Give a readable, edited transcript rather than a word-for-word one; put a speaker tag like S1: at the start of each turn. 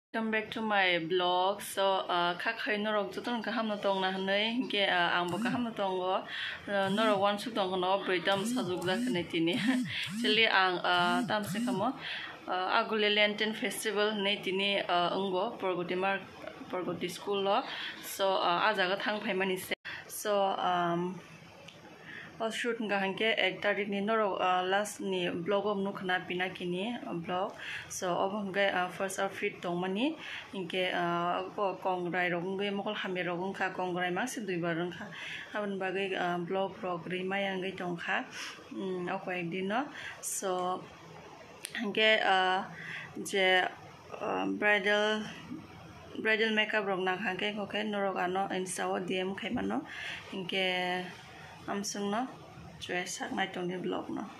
S1: Welcome back to my blog. So, kakai norok jutun kaham na tong na hanai ke ang bo kaham na tong go norok wan su tong no breedam sajuk da kene tini. Actually ang tam se kamo agule lenten festival nei tini ungo Porgoti school lo. So ajaga thang phaimani se. So shoot nga hanke ek tarik ni norok last ni blog of nu khana pina kini blog. So obangge first outfit tong mani inke ko kongrai rong be mokol hame rong kha kongrai ma se dui bar rong kha abon bagai blog ri mayang gai tong kha ako ekdin no. So hanke je bridal makeup rong na hanke ko ke norok ano insta o dm khaimano inke amsung no dress sak nai tong ni blog no.